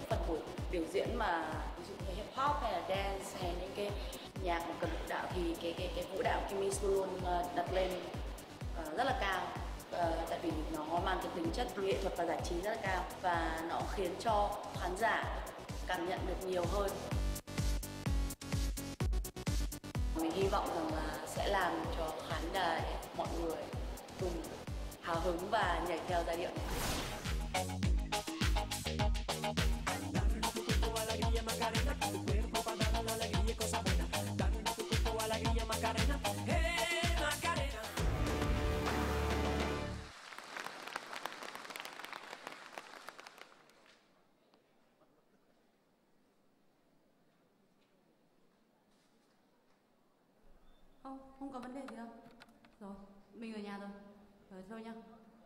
phần buổi biểu diễn mà ví dụ như hip hop hay là dance hay những cái nhạc mà cần vũ đạo thì cái vũ đạo Kimmy luôn luôn đặt lên rất là cao. Tại vì nó mang cái tính chất nghệ thuật và giải trí rất là cao và nó khiến cho khán giả cảm nhận được nhiều hơn. Mình hy vọng rằng là sẽ làm cho khán đài mọi người cùng hào hứng và nhảy theo giai điệu này. Không có vấn đề gì đâu. Rồi, mình ở nhà rồi. Rồi thôi nhá.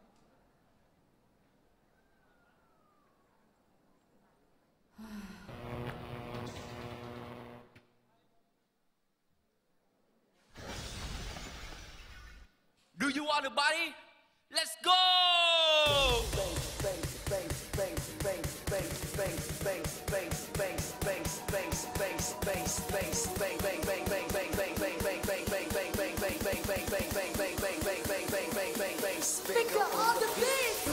Do you want a body? Let's go! Speaker on the beat.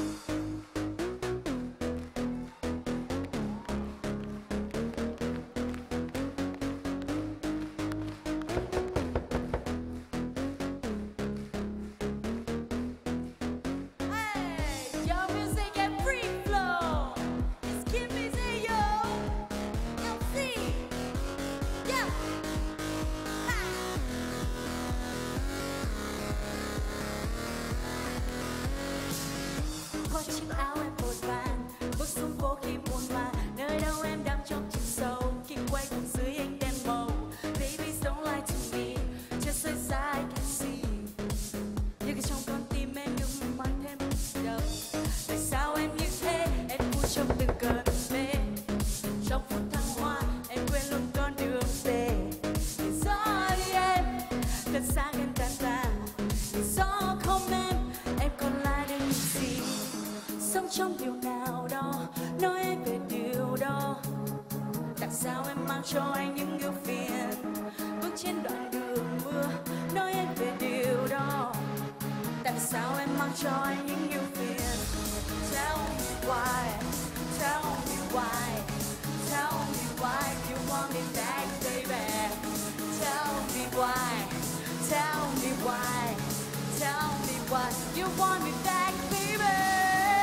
Chiếc áo em vội vàng bước xuống phố khi muộn màng, nơi đâu em đang trong chìm sâu khi quay cuồng dưới ánh đèn màu. Baby don't lie to me, just as I can see. Nhưng trong con tim em nhưng mang thêm đau. Tại sao em như thế? Em vui trong từng cơn mê. Trong phút thăng hoa em quên luôn con đường về. Để gió đi em, thật xa em tan tan. Để gió không em còn lại được những gì? Sống trong điều nào đó, nói em về điều đó. Tại sao em mang cho anh những ưu phiền? Bước trên đoạn đường mưa, nói em về điều đó. Tại sao em mang cho anh những ưu phiền? Tell me why, tell me why, tell me why you want me back, baby. Tell me why, tell me why, tell me why you want me back, baby.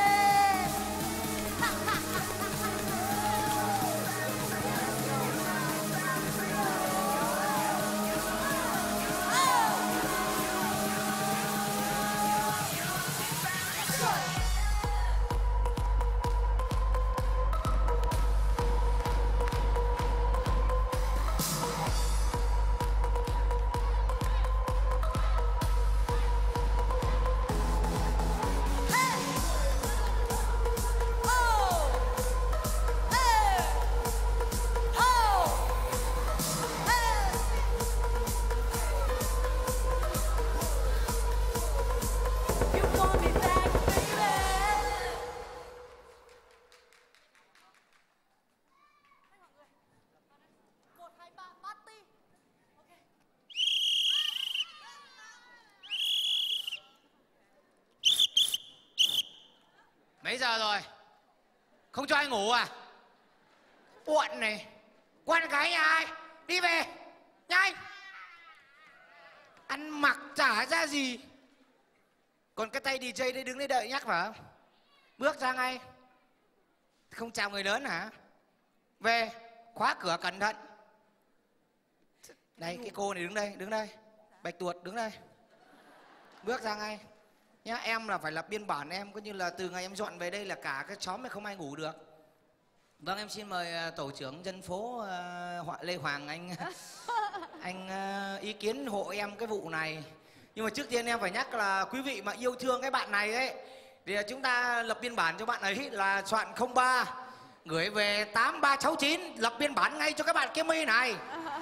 Mấy giờ rồi? Không cho anh ngủ à? Uộn này. Con gái nhà ai? Đi về. Nhanh. Ăn mặc chả ra gì. Còn cái tay DJ đây đứng đây đợi nhắc phải không? Bước ra ngay. Không chào người lớn hả? Về. Khóa cửa cẩn thận. Đây cái cô này đứng đây. Bạch tuột đứng đây. Bước ra ngay. Nhá, em là phải lập biên bản, em coi như là từ ngày em dọn về đây là cả cái xóm này không ai ngủ được. Vâng, em xin mời tổ trưởng dân phố Lê Hoàng anh ý kiến hộ em cái vụ này. Nhưng mà trước tiên em phải nhắc là quý vị mà yêu thương cái bạn này ấy thì chúng ta lập biên bản cho bạn ấy là soạn 03 gửi về 8369, lập biên bản ngay cho các bạn Kimmy này.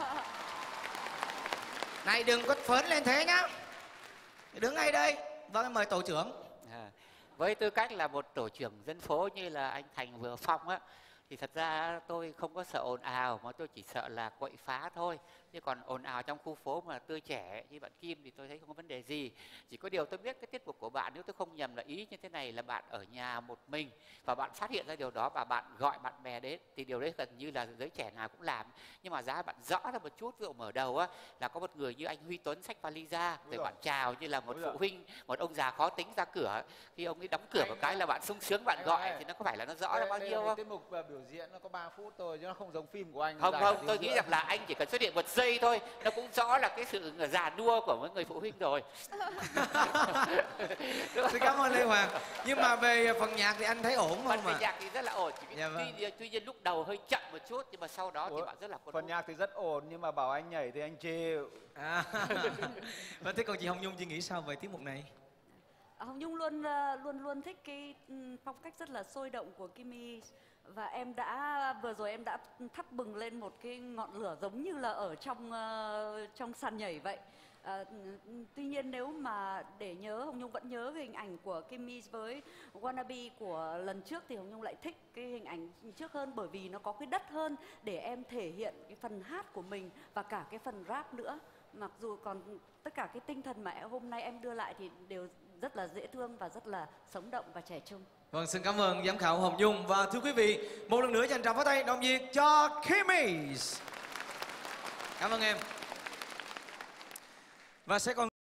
Này đừng có phớn lên thế nhá. Đứng ngay đây. Vâng, em mời tổ trưởng. Với tư cách là một tổ trưởng dân phố như là anh Thành vừa phong á, Thì thật ra tôi không có sợ ồn ào, mà tôi chỉ sợ là quậy phá thôi. Chứ còn ồn ào trong khu phố mà tươi trẻ như bạn Kim thì tôi thấy không có vấn đề gì. Chỉ có điều tôi biết cái tiết mục của bạn, nếu tôi không nhầm là ý như thế này, là bạn ở nhà một mình và bạn phát hiện ra điều đó và bạn gọi bạn bè đến, thì điều đấy gần như là giới trẻ nào cũng làm. Nhưng mà giá bạn rõ ra một chút, ví dụ mở đầu á là có một người như anh Huy Tuấn xách vali ra, rồi bạn chào như là một phụ huynh, một ông già khó tính ra cửa. Khi ông ấy đóng cửa một cái là bạn sung sướng bạn gọi, thì nó có phải là nó rõ ra bao nhiêu không? Tiết mục biểu diễn nó có 3 phút thôi chứ nó không giống phim của anh. Không, tôi nghĩ rằng là anh chỉ cần xuất hiện một giây thôi, nó cũng rõ là cái sự già nua của mấy người phụ huynh rồi. Xin cảm ơn Lê Hoàng. Nhưng mà về phần nhạc thì anh thấy ổn không ạ? Phần nhạc thì rất là ổn. Dạ vâng. Tuy nhiên lúc đầu hơi chậm một chút, nhưng mà sau đó thì bạn rất là cuốn hút. Phần nhạc thì rất ổn nhưng mà bảo anh nhảy thì anh chịu. Và thế còn chị Hồng Nhung, chị nghĩ sao về tiết mục này? Hồng Nhung luôn thích cái phong cách rất là sôi động của Kimi, và em vừa rồi em đã thắp bừng lên một cái ngọn lửa giống như là ở trong sàn nhảy vậy. Tuy nhiên nếu mà để nhớ, Hồng Nhung vẫn nhớ cái hình ảnh của Kimi với Wannabe của lần trước, thì Hồng Nhung lại thích cái hình ảnh trước hơn, bởi vì nó có cái đất hơn để em thể hiện cái phần hát của mình và cả cái phần rap nữa. Mặc dù còn tất cả cái tinh thần mà hôm nay em đưa lại thì đều rất là dễ thương và rất là sống động và trẻ trung. Vâng, xin cảm ơn giám khảo Hồng Nhung. Và thưa quý vị, một lần nữa dành tràng pháo tay đồng nhiệt cho Kimi. Cảm ơn em. Và sẽ còn